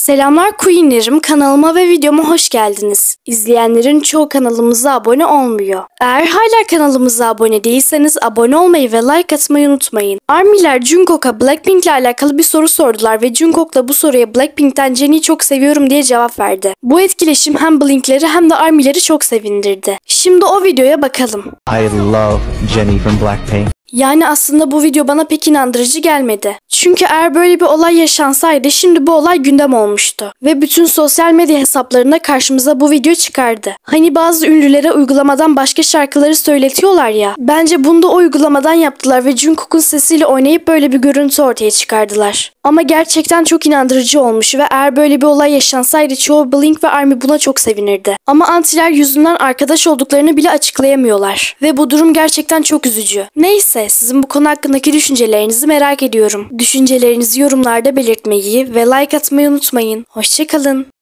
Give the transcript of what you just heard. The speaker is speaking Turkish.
Selamlar Queen'lerim, kanalıma ve videoma hoş geldiniz. İzleyenlerin çoğu kanalımıza abone olmuyor. Eğer hala kanalımıza abone değilseniz abone olmayı ve like atmayı unutmayın. ARMY'ler Jungkook'a Blackpink ile alakalı bir soru sordular ve Jungkook da bu soruya Blackpink'ten Jennie'yi çok seviyorum diye cevap verdi. Bu etkileşim hem Blink'leri hem de ARMY'leri çok sevindirdi. Şimdi o videoya bakalım. I love Jennie from Blackpink. Yani aslında bu video bana pek inandırıcı gelmedi. Çünkü eğer böyle bir olay yaşansaydı şimdi bu olay gündem olmuştu. Ve bütün sosyal medya hesaplarında karşımıza bu video çıkardı. Hani bazı ünlülere uygulamadan başka şarkıları söyletiyorlar ya. Bence bunu da o uygulamadan yaptılar ve Jungkook'un sesiyle oynayıp böyle bir görüntü ortaya çıkardılar. Ama gerçekten çok inandırıcı olmuş ve eğer böyle bir olay yaşansaydı çoğu Blink ve ARMY buna çok sevinirdi. Ama antiler yüzünden arkadaş olduklarını bile açıklayamıyorlar. Ve bu durum gerçekten çok üzücü. Neyse, sizin bu konu hakkındaki düşüncelerinizi merak ediyorum. Düşüncelerinizi yorumlarda belirtmeyi ve like atmayı unutmayın. Hoşça kalın.